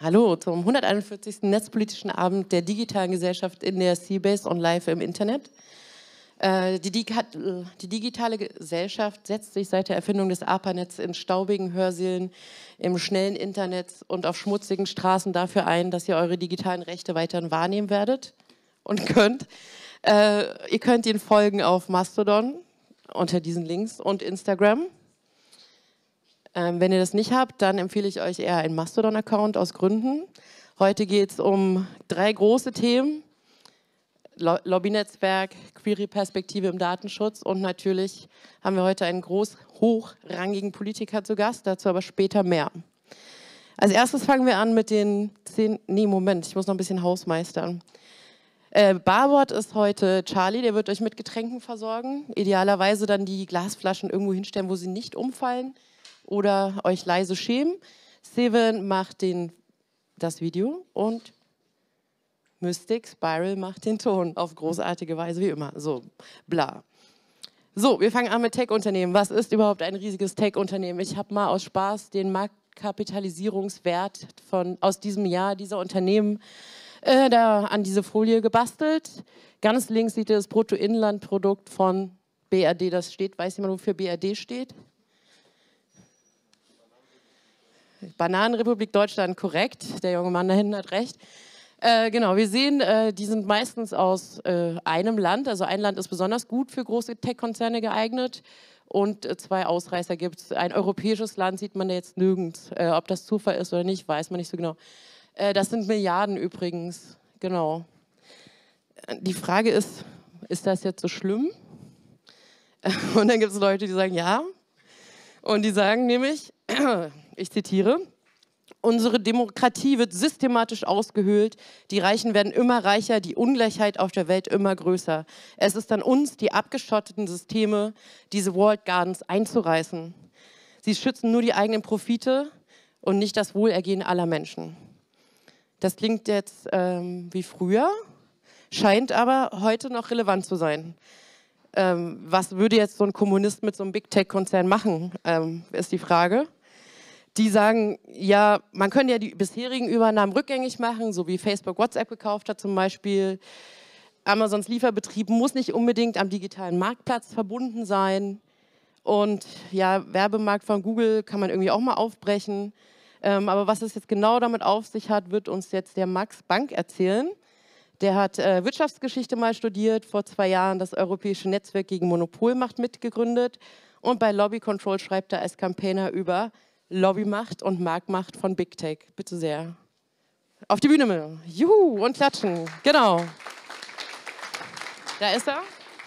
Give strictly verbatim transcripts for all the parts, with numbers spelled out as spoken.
Hallo zum hunderteinundvierzigsten Netzpolitischen Abend der digitalen Gesellschaft in der C-Base on Live im Internet. Äh, die, Dig die digitale Gesellschaft setzt sich seit der Erfindung des ARPANETs in staubigen Hörsälen, im schnellen Internet und auf schmutzigen Straßen dafür ein, dass ihr eure digitalen Rechte weiterhin wahrnehmen werdet und könnt. Äh, ihr könnt ihnen folgen auf Mastodon unter diesen Links und Instagram. Ähm, wenn ihr das nicht habt, dann empfehle ich euch eher einen Mastodon-Account aus Gründen. Heute geht es um drei große Themen: Lo Lobbynetzwerk, Query-Perspektive im Datenschutz und natürlich haben wir heute einen groß hochrangigen Politiker zu Gast, dazu aber später mehr. Als erstes fangen wir an mit den zehn, nee Moment, ich muss noch ein bisschen hausmeistern. Äh, Barbot ist heute Charlie, der wird euch mit Getränken versorgen, idealerweise dann die Glasflaschen irgendwo hinstellen, wo sie nicht umfallen oder euch leise schämen. Steven macht den, das Video und Mystic Spiral macht den Ton auf großartige Weise wie immer. So, bla. So, wir fangen an mit Tech-Unternehmen. Was ist überhaupt ein riesiges Tech-Unternehmen? Ich habe mal aus Spaß den Marktkapitalisierungswert von, aus diesem Jahr dieser Unternehmen äh, da an diese Folie gebastelt. Ganz links seht ihr das Bruttoinlandprodukt von B R D, das steht. Weiß jemand, wofür B R D steht? Bananenrepublik Deutschland, korrekt. Der junge Mann da hinten hat recht. Äh, genau, wir sehen, äh, die sind meistens aus äh, einem Land. Also ein Land ist besonders gut für große Tech-Konzerne geeignet. Und äh, zwei Ausreißer gibt es. Ein europäisches Land sieht man da jetzt nirgends. Äh, ob das Zufall ist oder nicht, weiß man nicht so genau. Äh, das sind Milliarden übrigens. Genau. Die Frage ist, ist das jetzt so schlimm? Und dann gibt es Leute, die sagen, ja. Und die sagen nämlich, ich zitiere, unsere Demokratie wird systematisch ausgehöhlt, die Reichen werden immer reicher, die Ungleichheit auf der Welt immer größer. Es ist an uns, die abgeschotteten Systeme, diese Walled Gardens einzureißen. Sie schützen nur die eigenen Profite und nicht das Wohlergehen aller Menschen. Das klingt jetzt ähm, wie früher, scheint aber heute noch relevant zu sein. Ähm, was würde jetzt so ein Kommunist mit so einem Big-Tech-Konzern machen, ähm, ist die Frage. Die sagen, ja, man könnte ja die bisherigen Übernahmen rückgängig machen, so wie Facebook WhatsApp gekauft hat zum Beispiel. Amazons Lieferbetrieb muss nicht unbedingt am digitalen Marktplatz verbunden sein. Und ja, Werbemarkt von Google kann man irgendwie auch mal aufbrechen. Ähm, aber was es jetzt genau damit auf sich hat, wird uns jetzt der Max Bank erzählen. Der hat äh, Wirtschaftsgeschichte mal studiert, vor zwei Jahren das Europäische Netzwerk gegen Monopolmacht mitgegründet. Und bei Lobby Control schreibt er als Campaigner über Lobbymacht und Marktmacht von Big Tech. Bitte sehr. Auf die Bühne. Juhu, und klatschen. Genau. Da ist er.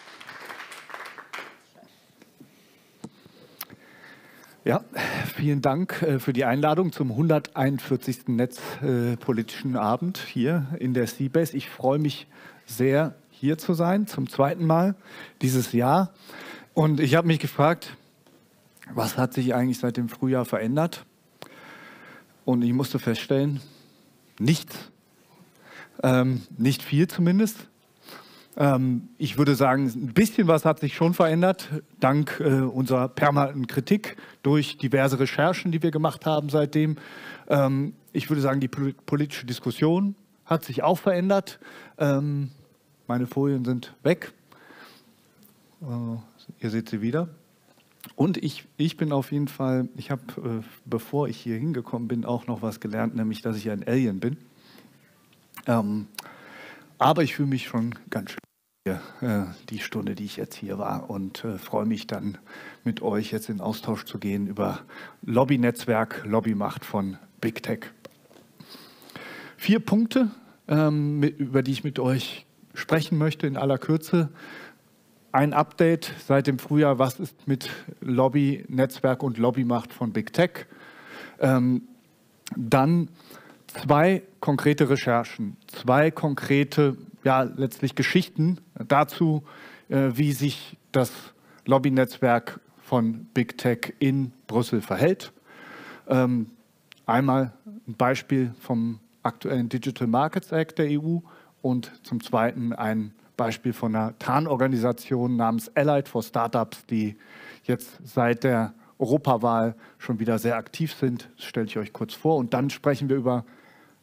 Ja, vielen Dank äh, für die Einladung zum hunderteinundvierzigsten Netzpolitischen äh, Abend hier in der C-Base. Ich freue mich sehr, hier zu sein, zum zweiten Mal dieses Jahr. Und ich habe mich gefragt, was hat sich eigentlich seit dem Frühjahr verändert? Und ich musste feststellen, nichts. Ähm, nicht viel zumindest. Ähm, ich würde sagen, ein bisschen was hat sich schon verändert, dank äh, unserer permanenten Kritik durch diverse Recherchen, die wir gemacht haben seitdem. Ähm, ich würde sagen, die politische Diskussion hat sich auch verändert. Ähm, meine Folien sind weg. Äh, ihr seht sie wieder. Und ich, ich bin auf jeden Fall, ich habe, äh, bevor ich hier hingekommen bin, auch noch was gelernt, nämlich, dass ich ein Alien bin. Ähm, aber ich fühle mich schon ganz schön hier, äh, die Stunde, die ich jetzt hier war, und äh, freue mich dann, mit euch jetzt in Austausch zu gehen über Lobbynetzwerk, Lobbymacht von Big Tech. Vier Punkte, ähm, mit, über die ich mit euch sprechen möchte in aller Kürze. Ein Update seit dem Frühjahr, was ist mit Lobbynetzwerk und Lobbymacht von Big Tech. Ähm, dann zwei konkrete Recherchen, zwei konkrete, ja letztlich Geschichten dazu, äh, wie sich das Lobbynetzwerk von Big Tech in Brüssel verhält. Ähm, einmal ein Beispiel vom aktuellen Digital Markets Act der E U und zum Zweiten ein Beispiel von einer Tarnorganisation namens Allied for Startups, die jetzt seit der Europawahl schon wieder sehr aktiv sind. Das stelle ich euch kurz vor. Und dann sprechen wir über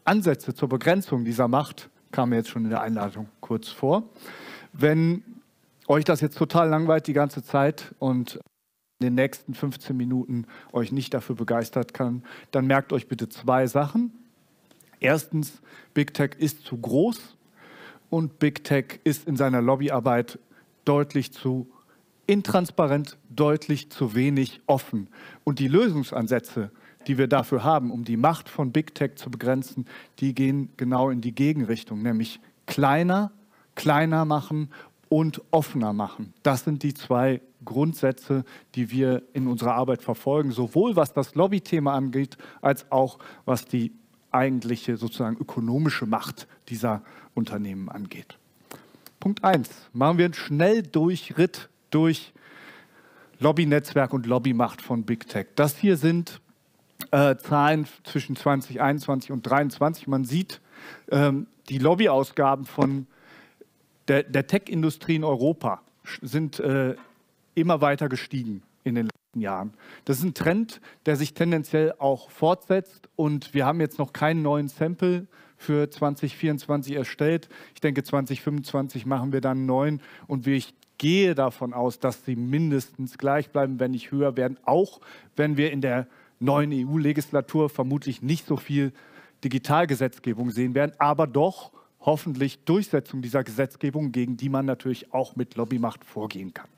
Ansätze zur Begrenzung dieser Macht kamen jetzt schon in der Einladung kurz vor. Wenn euch das jetzt total langweilt die ganze Zeit und in den nächsten fünfzehn Minuten euch nicht dafür begeistert kann, dann merkt euch bitte zwei Sachen. Erstens, Big Tech ist zu groß und Big Tech ist in seiner Lobbyarbeit deutlich zu intransparent, deutlich zu wenig offen. Und die Lösungsansätze, die wir dafür haben, um die Macht von Big Tech zu begrenzen, die gehen genau in die Gegenrichtung, nämlich kleiner, kleiner machen und offener machen. Das sind die zwei Grundsätze, die wir in unserer Arbeit verfolgen, sowohl was das Lobbythema angeht, als auch was die eigentliche sozusagen ökonomische Macht dieser Unternehmen angeht. Punkt eins. Machen wir einen Schnelldurchritt durch Lobbynetzwerk und Lobbymacht von Big Tech. Das hier sind äh, Zahlen zwischen zwanzig einundzwanzig und dreiundzwanzig. Man sieht ähm, die Lobbyausgaben von der, der Tech-Industrie in Europa sind äh, immer weiter gestiegen in den letzten Jahren. Das ist ein Trend, der sich tendenziell auch fortsetzt und wir haben jetzt noch keinen neuen Sample für zwanzig vierundzwanzig erstellt. Ich denke, zwanzig fünfundzwanzig machen wir dann einen neuen und ich gehe davon aus, dass sie mindestens gleich bleiben, wenn nicht höher werden, auch wenn wir in der neuen E U-Legislatur vermutlich nicht so viel Digitalgesetzgebung sehen werden, aber doch hoffentlich Durchsetzung dieser Gesetzgebung, gegen die man natürlich auch mit Lobbymacht vorgehen kann.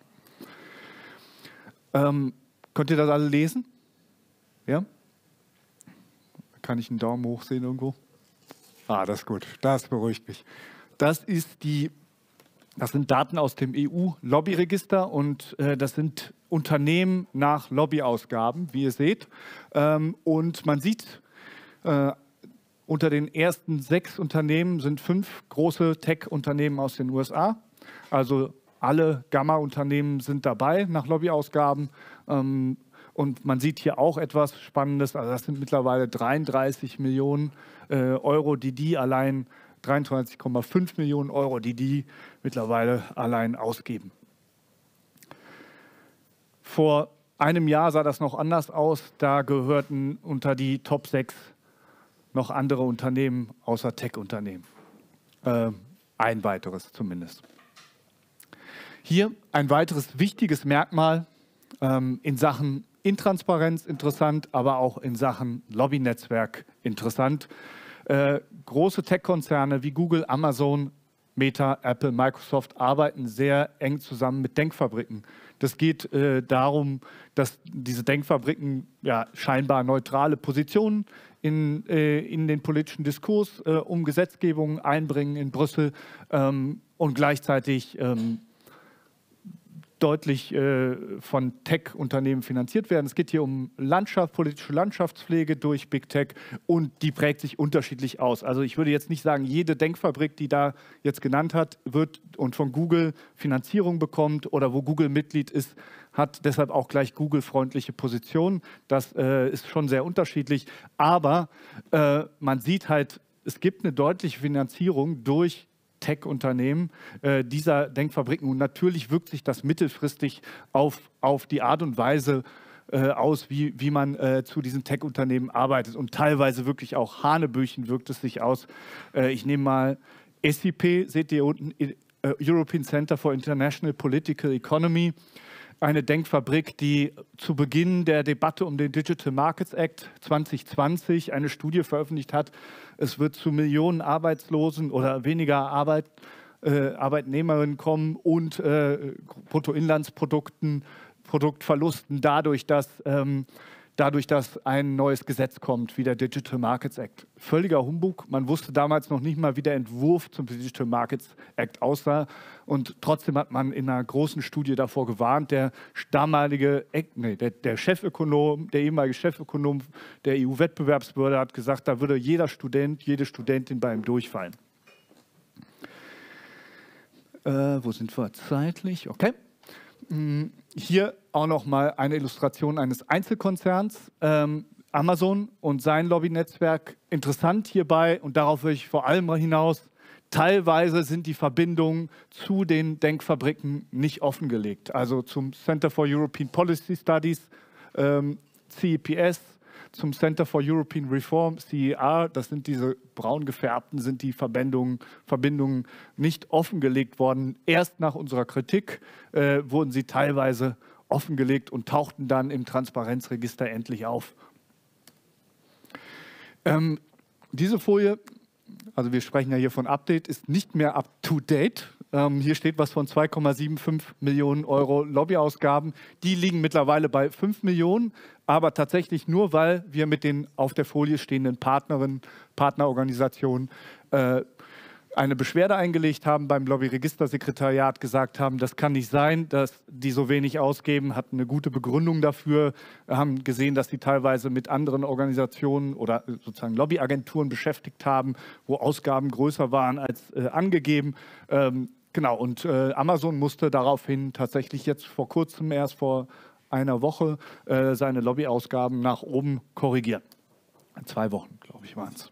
Ähm, könnt ihr das alle lesen? Ja? Kann ich einen Daumen hoch sehen irgendwo? Ah, das ist gut. Das beruhigt mich. Das ist die, das sind Daten aus dem E U-Lobbyregister und äh, das sind Unternehmen nach Lobbyausgaben, wie ihr seht. Ähm, und man sieht, äh, unter den ersten sechs Unternehmen sind fünf große Tech-Unternehmen aus den U S A. Also alle Gamma-Unternehmen sind dabei nach Lobbyausgaben. Ähm, und man sieht hier auch etwas Spannendes. Also das sind mittlerweile dreiunddreißig Millionen äh, Euro, die die allein, dreiunddreißig Komma fünf Millionen Euro, die die mittlerweile allein ausgeben. Vor einem Jahr sah das noch anders aus. Da gehörten unter die Top sechs noch andere Unternehmen außer Tech-Unternehmen. Äh, ein weiteres zumindest. Hier ein weiteres wichtiges Merkmal ähm, in Sachen Intransparenz interessant, aber auch in Sachen Lobbynetzwerk interessant. Äh, große Tech-Konzerne wie Google, Amazon, Meta, Apple, Microsoft arbeiten sehr eng zusammen mit Denkfabriken. Das geht äh, darum, dass diese Denkfabriken ja, scheinbar neutrale Positionen in, äh, in den politischen Diskurs äh, um Gesetzgebung einbringen in Brüssel ähm, und gleichzeitig ähm, deutlich äh, von Tech-Unternehmen finanziert werden. Es geht hier um Landschaft, politische Landschaftspflege durch Big Tech und die prägt sich unterschiedlich aus. Also ich würde jetzt nicht sagen, jede Denkfabrik, die da jetzt genannt hat, wird und von Google Finanzierung bekommt oder wo Google Mitglied ist, hat deshalb auch gleich Google-freundliche Position. Das äh, ist schon sehr unterschiedlich, aber äh, man sieht halt, es gibt eine deutliche Finanzierung durch Tech-Unternehmen äh, dieser Denkfabriken. Und natürlich wirkt sich das mittelfristig auf, auf die Art und Weise äh, aus, wie, wie man äh, zu diesen Tech-Unternehmen arbeitet. Und teilweise wirklich auch Hanebüchen wirkt es sich aus. Äh, ich nehme mal S I P, seht ihr unten, äh, European Center for International Political Economy. Eine Denkfabrik, die zu Beginn der Debatte um den Digital Markets Act zwanzig zwanzig eine Studie veröffentlicht hat. Es wird zu Millionen Arbeitslosen oder weniger Arbeit, äh, Arbeitnehmerinnen kommen und äh, Bruttoinlandsprodukten, Produktverlusten dadurch, dass, ähm, dadurch, dass ein neues Gesetz kommt, wie der Digital Markets Act. Völliger Humbug. Man wusste damals noch nicht mal, wie der Entwurf zum Digital Markets Act aussah. Und trotzdem hat man in einer großen Studie davor gewarnt. Der damalige, nee, der, der Chefökonom, der ehemalige Chefökonom der E U-Wettbewerbsbehörde hat gesagt, da würde jeder Student, jede Studentin bei ihm durchfallen. Äh, wo sind wir zeitlich? Okay. Hier auch noch mal eine Illustration eines Einzelkonzerns, ähm, Amazon und sein Lobbynetzwerk. Interessant hierbei, und darauf will ich vor allem hinaus, teilweise sind die Verbindungen zu den Denkfabriken nicht offengelegt. Also zum Center for European Policy Studies, ähm, C E P S, zum Center for European Reform, C E R, das sind diese braun gefärbten, sind die Verbindungen, Verbindungen nicht offengelegt worden. Erst nach unserer Kritik äh, wurden sie teilweise offengelegt und tauchten dann im Transparenzregister endlich auf. Ähm, diese Folie, also wir sprechen ja hier von Update, ist nicht mehr up to date. Ähm, hier steht was von zwei Komma fünfundsiebzig Millionen Euro Lobbyausgaben. Die liegen mittlerweile bei fünf Millionen, aber tatsächlich nur, weil wir mit den auf der Folie stehenden Partnerinnen, Partnerorganisationen äh, eine Beschwerde eingelegt haben, beim Lobbyregistersekretariat gesagt haben, das kann nicht sein, dass die so wenig ausgeben, hatten eine gute Begründung dafür, haben gesehen, dass sie teilweise mit anderen Organisationen oder sozusagen Lobbyagenturen beschäftigt haben, wo Ausgaben größer waren als äh, angegeben. Ähm, genau, und äh, Amazon musste daraufhin tatsächlich jetzt vor kurzem, erst vor einer Woche, äh, seine Lobbyausgaben nach oben korrigieren. Zwei Wochen, glaube ich, waren es.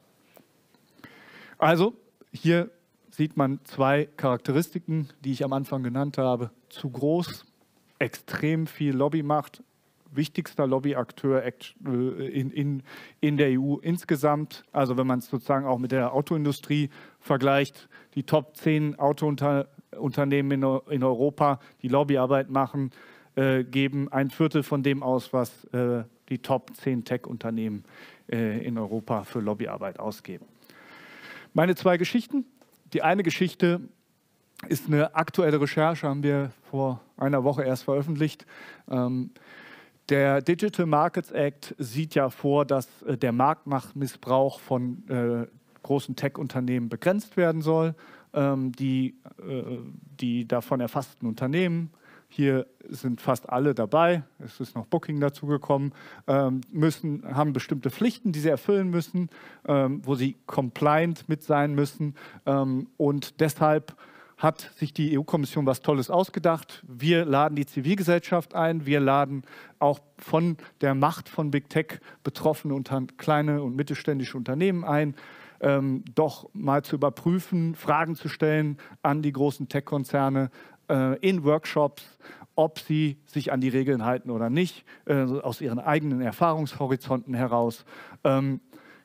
Also, hier sieht man zwei Charakteristiken, die ich am Anfang genannt habe. Zu groß, extrem viel Lobbymacht, wichtigster Lobbyakteur in, in, in der E U insgesamt. Also wenn man es sozusagen auch mit der Autoindustrie vergleicht, die Top zehn Autounternehmen in, in Europa, die Lobbyarbeit machen, äh, geben ein Viertel von dem aus, was äh, die Top zehn Tech-Unternehmen äh, in Europa für Lobbyarbeit ausgeben. Meine zwei Geschichten. Die eine Geschichte ist eine aktuelle Recherche, haben wir vor einer Woche erst veröffentlicht. Ähm, der Digital Markets Act sieht ja vor, dass äh, der Marktmachtmissbrauch von äh, großen Tech-Unternehmen begrenzt werden soll. Ähm, die, äh, die davon erfassten Unternehmen, hier sind fast alle dabei, es ist noch Booking dazugekommen, ähm, müssen, haben bestimmte Pflichten, die sie erfüllen müssen, ähm, wo sie compliant mit sein müssen. Ähm, und deshalb hat sich die E U-Kommission was Tolles ausgedacht. Wir laden die Zivilgesellschaft ein, wir laden auch von der Macht von Big Tech betroffene unter, kleine und mittelständische Unternehmen ein, ähm, doch mal zu überprüfen, Fragen zu stellen an die großen Tech-Konzerne, in Workshops, ob sie sich an die Regeln halten oder nicht, äh, aus ihren eigenen Erfahrungshorizonten heraus. Ähm,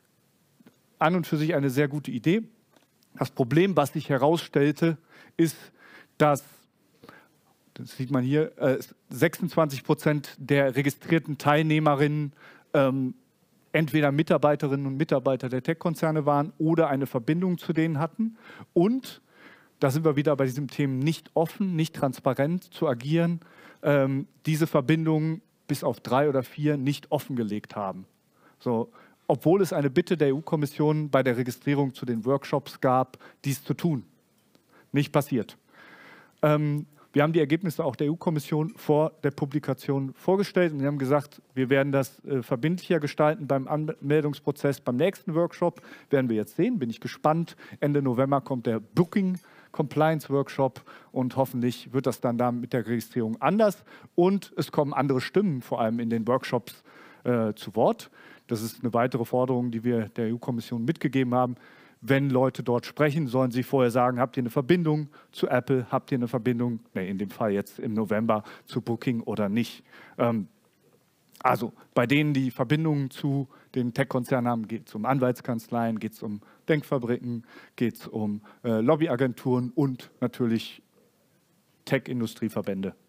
an und für sich eine sehr gute Idee. Das Problem, was sich herausstellte, ist, dass, das sieht man hier, äh, sechsundzwanzig Prozent der registrierten Teilnehmerinnen ähm, entweder Mitarbeiterinnen und Mitarbeiter der Tech-Konzerne waren oder eine Verbindung zu denen hatten. Und da sind wir wieder bei diesem Thema nicht offen, nicht transparent zu agieren, ähm, diese Verbindungen bis auf drei oder vier nicht offengelegt haben. So, obwohl es eine Bitte der E U-Kommission bei der Registrierung zu den Workshops gab, dies zu tun. Nicht passiert. Ähm, wir haben die Ergebnisse auch der E U-Kommission vor der Publikation vorgestellt und wir haben gesagt, wir werden das äh, verbindlicher gestalten beim Anmeldungsprozess. Beim nächsten Workshop werden wir jetzt sehen, bin ich gespannt. Ende November kommt der Booking Compliance Workshop und hoffentlich wird das dann da mit der Registrierung anders und es kommen andere Stimmen vor allem in den Workshops äh, zu Wort. Das ist eine weitere Forderung, die wir der E U-Kommission mitgegeben haben. Wenn Leute dort sprechen, sollen sie vorher sagen, habt ihr eine Verbindung zu Apple, habt ihr eine Verbindung, nee, in dem Fall jetzt im November, zu Booking oder nicht. Ähm, Also bei denen, die Verbindungen zu den Tech-Konzernen haben, geht es um Anwaltskanzleien, geht es um Denkfabriken, geht es um äh, Lobbyagenturen und natürlich Tech-Industrieverbände.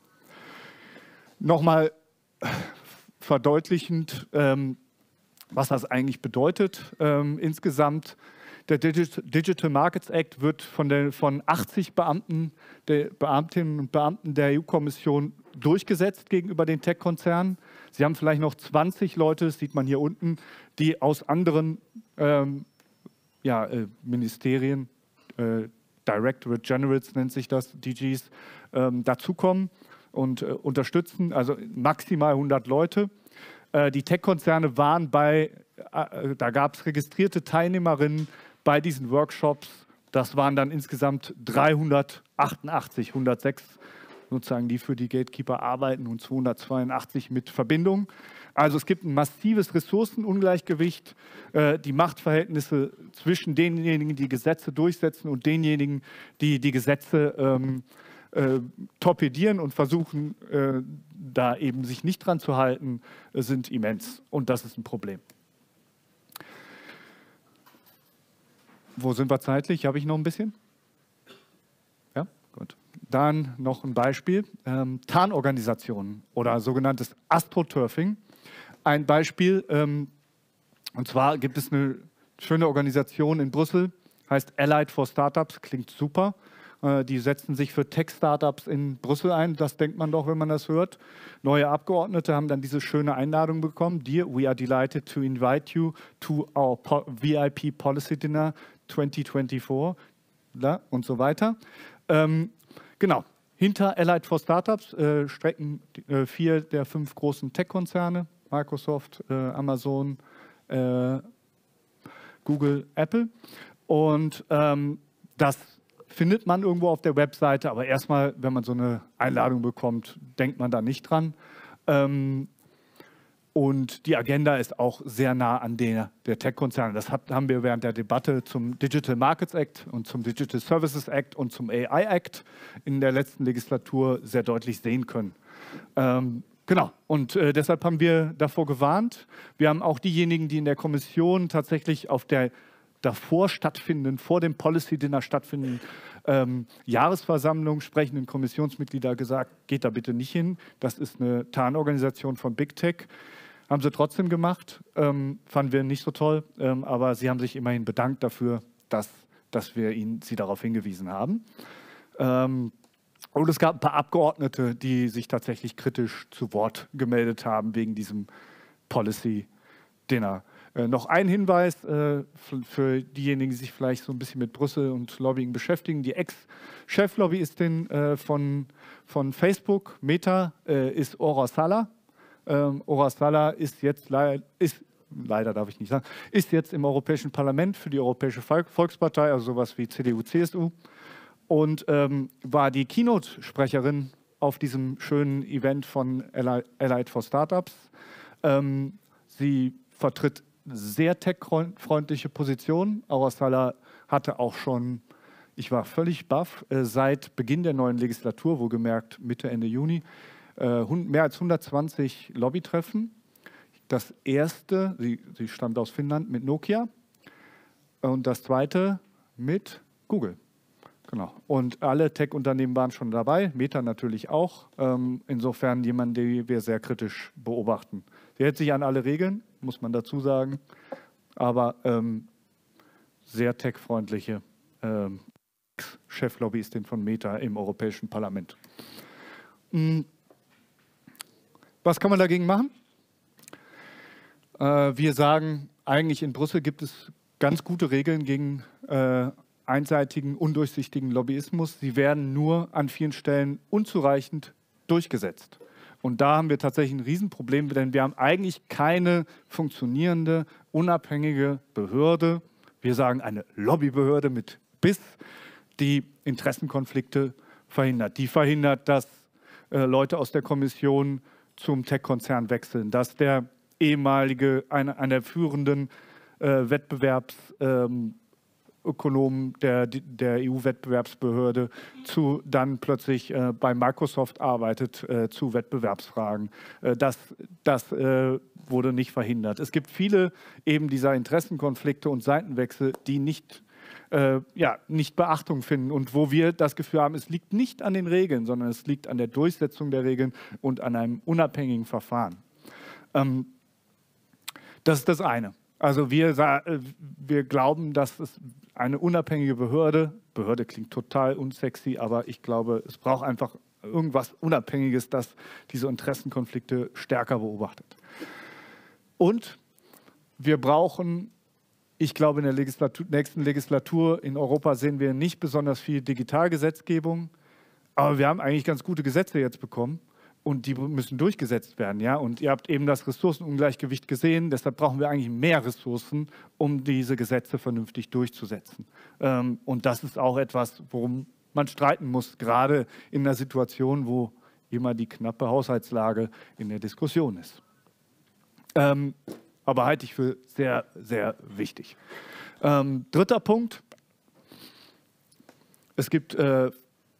Nochmal verdeutlichend, ähm, was das eigentlich bedeutet ähm, insgesamt. Der Digital Markets Act wird von, der, von achtzig Beamten, der Beamtinnen und Beamten der E U-Kommission durchgesetzt gegenüber den Tech-Konzernen. Sie haben vielleicht noch zwanzig Leute, das sieht man hier unten, die aus anderen ähm, ja, äh, Ministerien, äh, Directorate Generals nennt sich das, D Gs, ähm, dazukommen und äh, unterstützen, also maximal hundert Leute. Äh, die Tech-Konzerne waren bei, äh, da gab es registrierte Teilnehmerinnen bei diesen Workshops, das waren dann insgesamt dreihundertachtundachtzig, hundertsechs sozusagen, die für die Gatekeeper arbeiten und zweihundertzweiundachtzig mit Verbindung. Also es gibt ein massives Ressourcenungleichgewicht, äh, die Machtverhältnisse zwischen denjenigen, die Gesetze durchsetzen und denjenigen, die die Gesetze ähm, äh, torpedieren und versuchen, äh, da eben sich nicht dran zu halten, äh, sind immens. Und das ist ein Problem. Wo sind wir zeitlich? Habe ich noch ein bisschen? Ja, gut. Dann noch ein Beispiel. Ähm, Tarnorganisationen oder sogenanntes Astroturfing. Ein Beispiel, ähm, und zwar gibt es eine schöne Organisation in Brüssel, heißt Allied for Startups, klingt super. Äh, die setzen sich für Tech-Startups in Brüssel ein, das denkt man doch, wenn man das hört. Neue Abgeordnete haben dann diese schöne Einladung bekommen. Dear, we are delighted to invite you to our po V I P Policy Dinner twenty twenty-four ja, und so weiter. Ähm, genau, hinter Allied for Startups äh, strecken äh, vier der fünf großen Tech-Konzerne, Microsoft, äh, Amazon, äh, Google, Apple. Und ähm, das findet man irgendwo auf der Webseite, aber erstmal, wenn man so eine Einladung bekommt, denkt man da nicht dran. Ähm, und die Agenda ist auch sehr nah an der, der Tech-Konzerne. Das hat, haben wir während der Debatte zum Digital Markets Act und zum Digital Services Act und zum A I Act in der letzten Legislatur sehr deutlich sehen können. Ähm, Genau, und äh, deshalb haben wir davor gewarnt. Wir haben auch diejenigen, die in der Kommission tatsächlich auf der davor stattfindenden, vor dem Policy Dinner stattfindenden ähm, Jahresversammlung sprechenden Kommissionsmitglieder gesagt, geht da bitte nicht hin. Das ist eine Tarnorganisation von Big Tech. Haben sie trotzdem gemacht, ähm, fanden wir nicht so toll, ähm, aber sie haben sich immerhin bedankt dafür, dass, dass wir ihnen, sie darauf hingewiesen haben. Ähm, Und es gab ein paar Abgeordnete, die sich tatsächlich kritisch zu Wort gemeldet haben wegen diesem Policy Dinner. Äh, noch ein Hinweis äh, für diejenigen, die sich vielleicht so ein bisschen mit Brüssel und Lobbying beschäftigen. Die Ex-Cheflobbyistin äh, von, von Facebook, Meta, äh, ist Ora Sala. Ähm, Ora Sala ist jetzt le ist, leider darf ich nicht sagen, ist jetzt im Europäischen Parlament für die Europäische Volkspartei, also sowas wie C D U, C S U. Und ähm, war die Keynote-Sprecherin auf diesem schönen Event von Allied for Startups. Ähm, sie vertritt sehr tech-freundliche Positionen. Ora Sala hatte auch schon, ich war völlig baff, äh, seit Beginn der neuen Legislatur, wohlgemerkt Mitte, Ende Juni, äh, mehr als hundertzwanzig Lobbytreffen. Das erste, sie, sie stammt aus Finnland, mit Nokia und das zweite mit Google. Genau. Und alle Tech-Unternehmen waren schon dabei, Meta natürlich auch. Ähm, insofern jemand, den wir sehr kritisch beobachten. Sie hält sich an alle Regeln, muss man dazu sagen, aber ähm, sehr tech-freundliche ähm, Cheflobbyistin von Meta im Europäischen Parlament. Mhm. Was kann man dagegen machen? Äh, wir sagen, eigentlich in Brüssel gibt es ganz gute Regeln gegen äh, einseitigen, undurchsichtigen Lobbyismus. Sie werden nur an vielen Stellen unzureichend durchgesetzt. Und da haben wir tatsächlich ein Riesenproblem, denn wir haben eigentlich keine funktionierende, unabhängige Behörde. Wir sagen eine Lobbybehörde mit Biss, die Interessenkonflikte verhindert. Die verhindert, dass äh, Leute aus der Kommission zum Tech-Konzern wechseln, dass der ehemalige, einer eine der führenden äh, Wettbewerbs ähm, Ökonomen der, der E U-Wettbewerbsbehörde zu dann plötzlich äh, bei Microsoft arbeitet äh, zu Wettbewerbsfragen. Äh, das das äh, wurde nicht verhindert. Es gibt viele eben dieser Interessenkonflikte und Seitenwechsel, die nicht, äh, ja, nicht Beachtung finden und wo wir das Gefühl haben, es liegt nicht an den Regeln, sondern es liegt an der Durchsetzung der Regeln und an einem unabhängigen Verfahren. Ähm, das ist das eine. Also wir, wir glauben, dass es eine unabhängige Behörde, Behörde klingt total unsexy, aber ich glaube, es braucht einfach irgendwas Unabhängiges, das diese Interessenkonflikte stärker beobachtet. Und wir brauchen, ich glaube, in der Legislatur, nächsten Legislatur in Europa sehen wir nicht besonders viel Digitalgesetzgebung, aber wir haben eigentlich ganz gute Gesetze jetzt bekommen. Und die müssen durchgesetzt werden, ja. Und ihr habt eben das Ressourcenungleichgewicht gesehen. Deshalb brauchen wir eigentlich mehr Ressourcen, um diese Gesetze vernünftig durchzusetzen. Ähm, und das ist auch etwas, worum man streiten muss, gerade in einer Situation, wo immer die knappe Haushaltslage in der Diskussion ist. Ähm, aber halte ich für sehr, sehr wichtig. Ähm, dritter Punkt. Es gibt äh,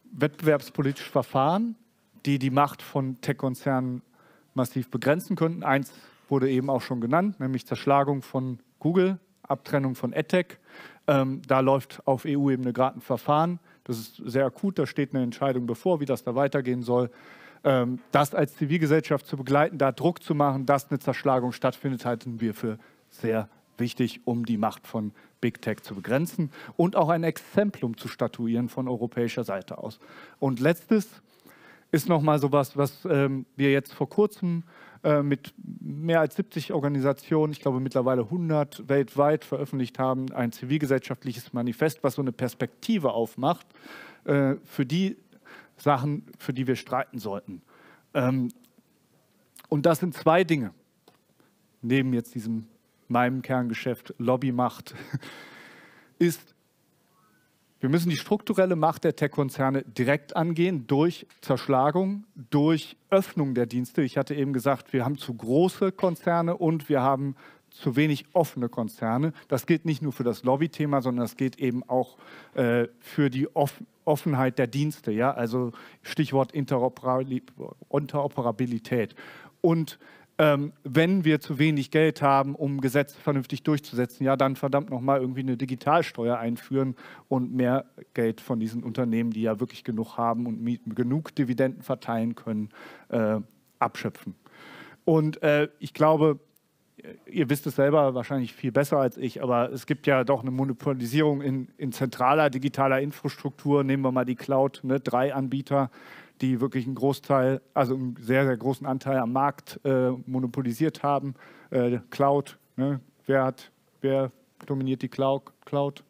wettbewerbspolitische Verfahren, die die Macht von Tech-Konzernen massiv begrenzen könnten. Eins wurde eben auch schon genannt, nämlich Zerschlagung von Google, Abtrennung von AdTech. Ähm, da läuft auf E U-Ebene gerade ein Verfahren. Das ist sehr akut, da steht eine Entscheidung bevor, wie das da weitergehen soll. Ähm, das als Zivilgesellschaft zu begleiten, da Druck zu machen, dass eine Zerschlagung stattfindet, halten wir für sehr wichtig, um die Macht von Big Tech zu begrenzen und auch ein Exemplum zu statuieren von europäischer Seite aus. Und letztes ist nochmal sowas, was ähm, wir jetzt vor kurzem äh, mit mehr als siebzig Organisationen, ich glaube mittlerweile hundert weltweit veröffentlicht haben, ein zivilgesellschaftliches Manifest, was so eine Perspektive aufmacht äh, für die Sachen, für die wir streiten sollten. Ähm, und das sind zwei Dinge, neben jetzt diesem meinem Kerngeschäft Lobbymacht, ist, wir müssen die strukturelle Macht der Tech-Konzerne direkt angehen durch Zerschlagung, durch Öffnung der Dienste. Ich hatte eben gesagt, wir haben zu große Konzerne und wir haben zu wenig offene Konzerne. Das gilt nicht nur für das Lobbythema, sondern das gilt eben auch äh, für die Off Offenheit der Dienste. Ja? Also Stichwort Interoperabilität. Und Ähm, wenn wir zu wenig Geld haben, um Gesetze vernünftig durchzusetzen, ja, dann verdammt nochmal irgendwie eine Digitalsteuer einführen und mehr Geld von diesen Unternehmen, die ja wirklich genug haben und genug Dividenden verteilen können, äh, abschöpfen. Und äh, ich glaube, ihr wisst es selber wahrscheinlich viel besser als ich, aber es gibt ja doch eine Monopolisierung in, in zentraler digitaler Infrastruktur. Nehmen wir mal die Cloud, ne, drei Anbieter, die wirklich einen Großteil, also einen sehr, sehr großen Anteil am Markt äh, monopolisiert haben. Äh, Cloud, ne? wer, hat, wer dominiert die Cloud? Cloud?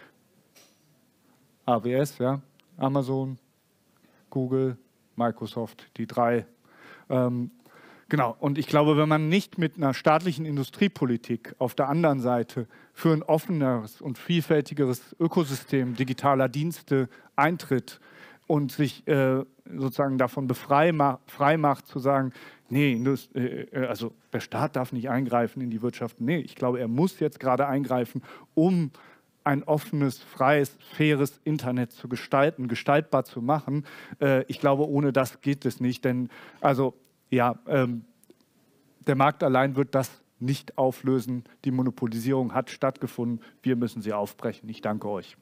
A W S, ja? Amazon, Google, Microsoft, die drei. Ähm, genau, und ich glaube, wenn man nicht mit einer staatlichen Industriepolitik auf der anderen Seite für ein offeneres und vielfältigeres Ökosystem digitaler Dienste eintritt, und sich äh, sozusagen davon befrei ma frei macht, zu sagen, nee, äh, also der Staat darf nicht eingreifen in die Wirtschaft. Nee, ich glaube, er muss jetzt gerade eingreifen, um ein offenes, freies, faires Internet zu gestalten, gestaltbar zu machen. Äh, ich glaube, ohne das geht es nicht, denn also ja, ähm, der Markt allein wird das nicht auflösen. Die Monopolisierung hat stattgefunden. Wir müssen sie aufbrechen. Ich danke euch.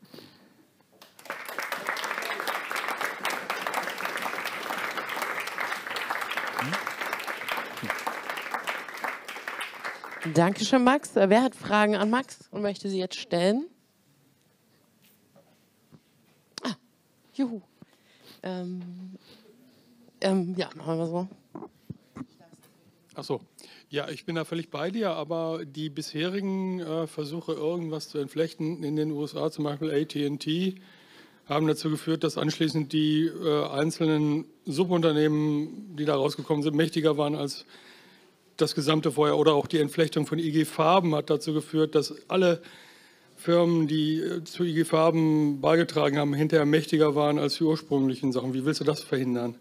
Dankeschön, Max. Wer hat Fragen an Max und möchte sie jetzt stellen? Ah, juhu. Ähm, ähm, ja, machen wir so. Ach so. Ja, ich bin da völlig bei dir, aber die bisherigen äh, Versuche, irgendwas zu entflechten in den U S A, zum Beispiel A T und T, haben dazu geführt, dass anschließend die äh, einzelnen Subunternehmen, die da rausgekommen sind, mächtiger waren als das gesamte vorher. Oder auch die Entflechtung von I G Farben hat dazu geführt, dass alle Firmen, die äh, zu I G Farben beigetragen haben, hinterher mächtiger waren als die ursprünglichen Sachen. Wie willst du das verhindern?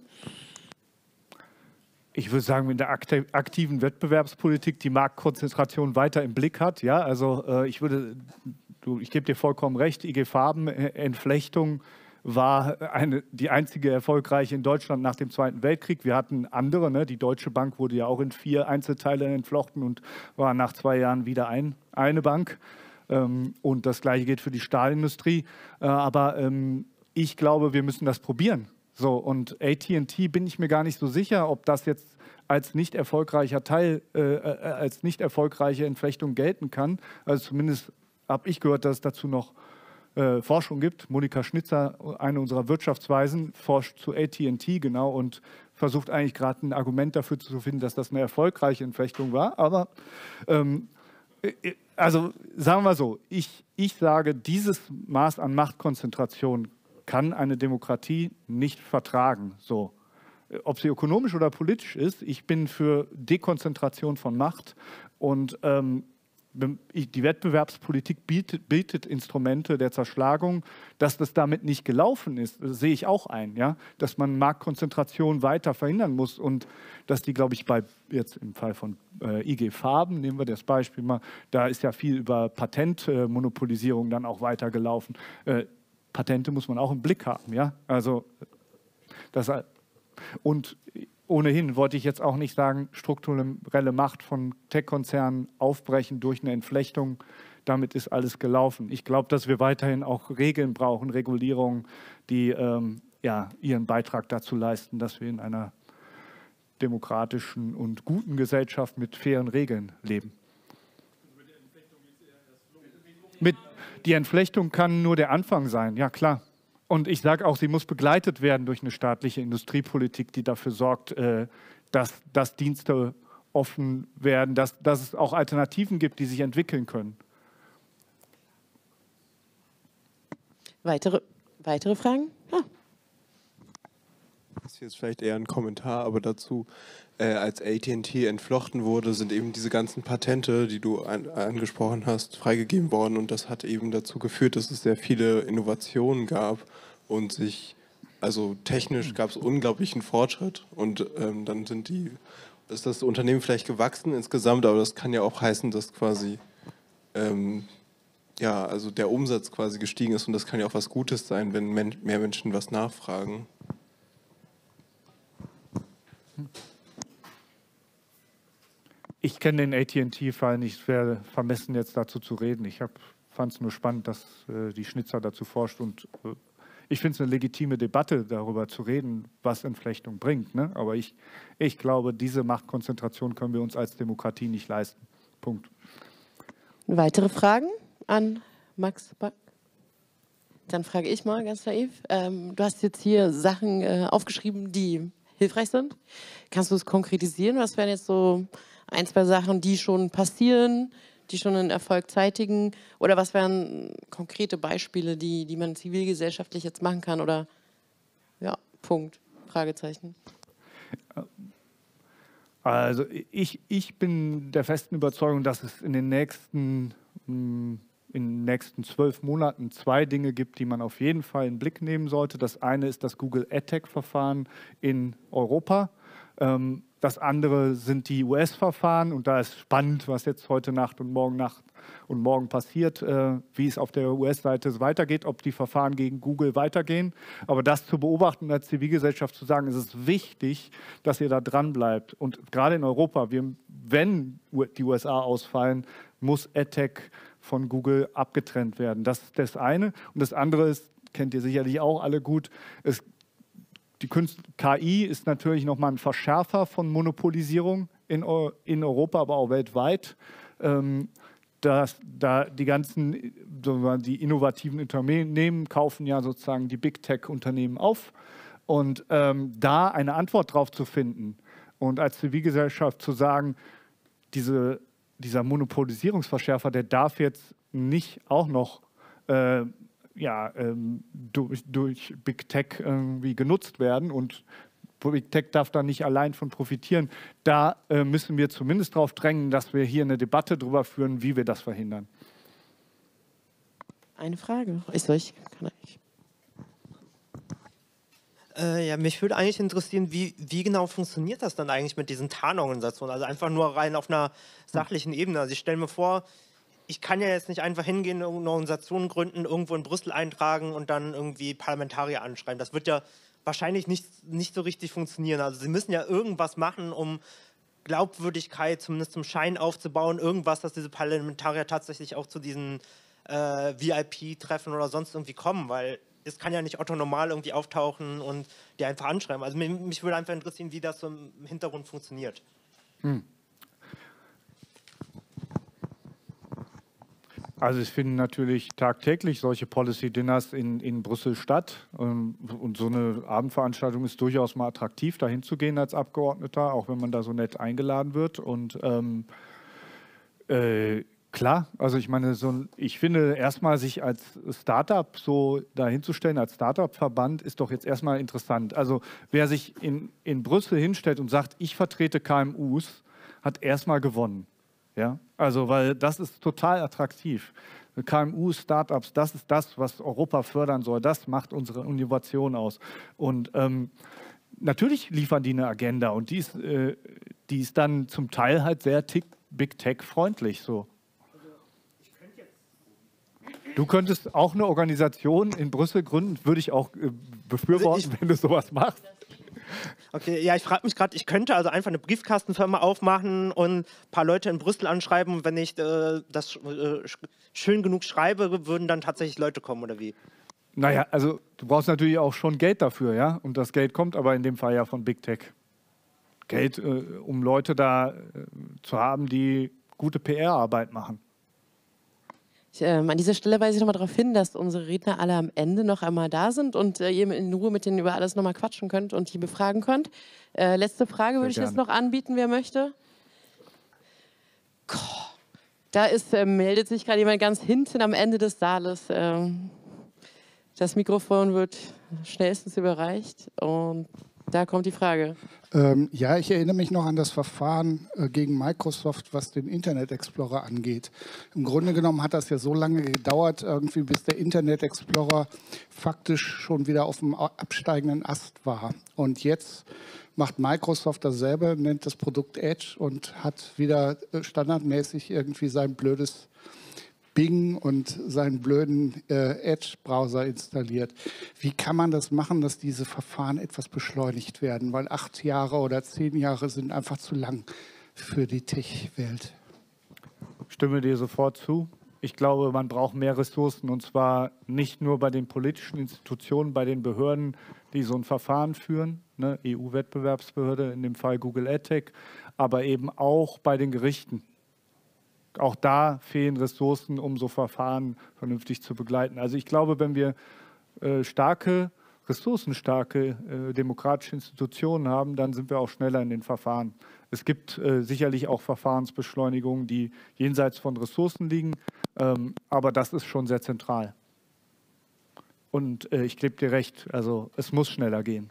Ich würde sagen, mit der aktiven Wettbewerbspolitik die Marktkonzentration weiter im Blick hat. Ja, also äh, ich würde, du, ich gebe dir vollkommen recht, I G Farben-Entflechtung war eine, die einzige erfolgreiche in Deutschland nach dem Zweiten Weltkrieg. Wir hatten andere, ne? Die Deutsche Bank wurde ja auch in vier Einzelteile entflochten und war nach zwei Jahren wieder ein, eine Bank. Ähm, und das Gleiche gilt für die Stahlindustrie. Äh, aber ähm, ich glaube, wir müssen das probieren. So, und A T und T bin ich mir gar nicht so sicher, ob das jetzt als nicht erfolgreicher Teil, äh, als nicht erfolgreiche Entflechtung gelten kann. Also zumindest habe ich gehört, dass es dazu noch äh, Forschung gibt. Monika Schnitzer, eine unserer Wirtschaftsweisen, forscht zu A T und T genau und versucht eigentlich gerade ein Argument dafür zu finden, dass das eine erfolgreiche Entflechtung war. Aber ähm, also sagen wir so, ich, ich sage, dieses Maß an Machtkonzentration kann eine Demokratie nicht vertragen. So. Ob sie ökonomisch oder politisch ist, ich bin für Dekonzentration von Macht und ähm, die Wettbewerbspolitik bietet, bietet Instrumente der Zerschlagung. Dass das damit nicht gelaufen ist, sehe ich auch ein, ja? Dass man Marktkonzentration weiter verhindern muss und dass die, glaube ich, bei jetzt im Fall von äh, I G Farben, nehmen wir das Beispiel mal, da ist ja viel über Patentmonopolisierung äh, dann auch weitergelaufen. Äh, Patente muss man auch im Blick haben, ja? Also Das, und ohnehin wollte ich jetzt auch nicht sagen, strukturelle Macht von Tech-Konzernen aufbrechen durch eine Entflechtung. Damit ist alles gelaufen. Ich glaube, dass wir weiterhin auch Regeln brauchen, Regulierungen, die ähm, ja, ihren Beitrag dazu leisten, dass wir in einer demokratischen und guten Gesellschaft mit fairen Regeln leben. Mit, die Entflechtung kann nur der Anfang sein, ja klar. Und ich sage auch, sie muss begleitet werden durch eine staatliche Industriepolitik, die dafür sorgt, äh, dass, dass Dienste offen werden, dass, dass es auch Alternativen gibt, die sich entwickeln können. Weitere, weitere Fragen? Ja. Das ist jetzt vielleicht eher ein Kommentar, aber dazu, äh, als A T und T entflochten wurde, sind eben diese ganzen Patente, die du an, angesprochen hast, freigegeben worden. Und das hat eben dazu geführt, dass es sehr viele Innovationen gab und sich, also technisch gab es unglaublichen Fortschritt. Und ähm, dann sind die, ist das Unternehmen vielleicht gewachsen insgesamt, aber das kann ja auch heißen, dass quasi ähm, ja, also der Umsatz quasi gestiegen ist und das kann ja auch was Gutes sein, wenn men- mehr Menschen was nachfragen. Ich kenne den A T und T-Fall nicht, es wäre vermessen, jetzt dazu zu reden. Ich fand es nur spannend, dass äh, die Schnitzer dazu forscht und äh, ich finde es eine legitime Debatte, darüber zu reden, was Entflechtung bringt. Ne? Aber ich, ich glaube, diese Machtkonzentration können wir uns als Demokratie nicht leisten. Punkt. Weitere Fragen an Max Back? Dann frage ich mal ganz naiv. Ähm, du hast jetzt hier Sachen äh, aufgeschrieben, die hilfreich sind. Kannst du es konkretisieren? Was wären jetzt so ein, zwei Sachen, die schon passieren, die schon einen Erfolg zeitigen? Oder was wären konkrete Beispiele, die, die man zivilgesellschaftlich jetzt machen kann? Oder ja, Punkt, Fragezeichen. Also ich, ich bin der festen Überzeugung, dass es in den nächsten, in den nächsten zwölf Monaten zwei Dinge gibt, die man auf jeden Fall in den Blick nehmen sollte. Das eine ist das Google AdTech-Verfahren in Europa. Das andere sind die U S-Verfahren und da ist spannend, was jetzt heute Nacht und morgen Nacht und morgen passiert, wie es auf der U S-Seite weitergeht, ob die Verfahren gegen Google weitergehen. Aber das zu beobachten und als Zivilgesellschaft zu sagen, es ist wichtig, dass ihr da dran bleibt. Und gerade in Europa, wir, wenn die U S A ausfallen, muss AdTech von Google abgetrennt werden. Das ist das eine. Und das andere ist, kennt ihr sicherlich auch alle gut, es Die K I ist natürlich nochmal ein Verschärfer von Monopolisierung in, in Europa, aber auch weltweit. Ähm, dass, da die ganzen die innovativen Unternehmen kaufen ja sozusagen die Big Tech-Unternehmen auf. Und ähm, da eine Antwort drauf zu finden und als Zivilgesellschaft zu sagen, diese, dieser Monopolisierungsverschärfer, der darf jetzt nicht auch noch äh, ja, ähm, durch, durch Big Tech irgendwie genutzt werden und Big Tech darf da nicht allein von profitieren. Da äh, müssen wir zumindest darauf drängen, dass wir hier eine Debatte darüber führen, wie wir das verhindern. Eine Frage. Ist euch? Kann ich. Äh, ja, mich würde eigentlich interessieren, wie, wie genau funktioniert das dann eigentlich mit diesen Tarnorganisationen? Also einfach nur rein auf einer sachlichen Ebene. Also ich stelle mir vor, ich kann ja jetzt nicht einfach hingehen, eine Organisation gründen, irgendwo in Brüssel eintragen und dann irgendwie Parlamentarier anschreiben. Das wird ja wahrscheinlich nicht, nicht so richtig funktionieren. Also sie müssen ja irgendwas machen, um Glaubwürdigkeit zumindest zum Schein aufzubauen. Irgendwas, dass diese Parlamentarier tatsächlich auch zu diesen äh, V I P-Treffen oder sonst irgendwie kommen, weil es kann ja nicht Otto normal irgendwie auftauchen und die einfach anschreiben. Also mich, mich würde einfach interessieren, wie das so im Hintergrund funktioniert. Hm. Also es finden natürlich tagtäglich solche Policy-Dinners in, in Brüssel statt. Und so eine Abendveranstaltung ist durchaus mal attraktiv, da hinzugehen als Abgeordneter, auch wenn man da so nett eingeladen wird. Und ähm, äh, klar, also ich meine, so ein, ich finde erstmal sich als Startup so dahinzustellen, als Startup-Verband, ist doch jetzt erstmal interessant. Also wer sich in, in Brüssel hinstellt und sagt, ich vertrete K M Us, hat erstmal gewonnen. Ja, also weil das ist total attraktiv. K M Us, Startups, das ist das, was Europa fördern soll. Das macht unsere Innovation aus. Und ähm, natürlich liefern die eine Agenda und die ist, äh, die ist dann zum Teil halt sehr Big Tech freundlich so. Du könntest auch eine Organisation in Brüssel gründen, würde ich auch äh, befürworten, also ich, wenn du sowas machst. Okay, ja, ich frage mich gerade, ich könnte also einfach eine Briefkastenfirma aufmachen und ein paar Leute in Brüssel anschreiben und wenn ich äh, das äh, schön genug schreibe, würden dann tatsächlich Leute kommen oder wie? Naja, also du brauchst natürlich auch schon Geld dafür, ja? Und das Geld kommt aber in dem Fall ja von Big Tech. Geld, äh, um Leute da äh, zu haben, die gute P R-Arbeit machen. Ich, ähm, an dieser Stelle weise ich nochmal darauf hin, dass unsere Redner alle am Ende noch einmal da sind und äh, ihr in Ruhe mit denen über alles nochmal quatschen könnt und die befragen könnt. Äh, letzte Frage würde ich jetzt noch anbieten, wer möchte. Da ist, äh, meldet sich gerade jemand ganz hinten am Ende des Saales. Ähm, das Mikrofon wird schnellstens überreicht und da kommt die Frage. Ähm, ja, ich erinnere mich noch an das Verfahren äh, gegen Microsoft, was den Internet Explorer angeht. Im Grunde genommen hat das ja so lange gedauert, irgendwie, bis der Internet Explorer faktisch schon wieder auf dem absteigenden Ast war. Und jetzt macht Microsoft dasselbe, nennt das Produkt Edge und hat wieder äh, standardmäßig irgendwie sein blödes Bing und seinen blöden äh, Edge-Browser installiert. Wie kann man das machen, dass diese Verfahren etwas beschleunigt werden? Weil acht Jahre oder zehn Jahre sind einfach zu lang für die Tech-Welt. Ich stimme dir sofort zu. Ich glaube, man braucht mehr Ressourcen und zwar nicht nur bei den politischen Institutionen, bei den Behörden, die so ein Verfahren führen, ne? E U-Wettbewerbsbehörde, in dem Fall Google AdTech, aber eben auch bei den Gerichten. Auch da fehlen Ressourcen, um so Verfahren vernünftig zu begleiten. Also ich glaube, wenn wir äh, starke, ressourcenstarke äh, demokratische Institutionen haben, dann sind wir auch schneller in den Verfahren. Es gibt äh, sicherlich auch Verfahrensbeschleunigungen, die jenseits von Ressourcen liegen, ähm, aber das ist schon sehr zentral. Und äh, ich gebe dir recht, also es muss schneller gehen.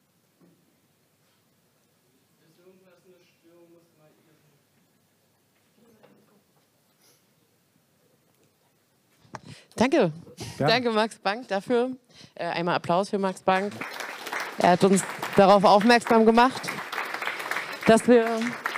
Danke. Ja. Danke, Max Bank, dafür. Äh, einmal Applaus für Max Bank. Er hat uns darauf aufmerksam gemacht, dass wir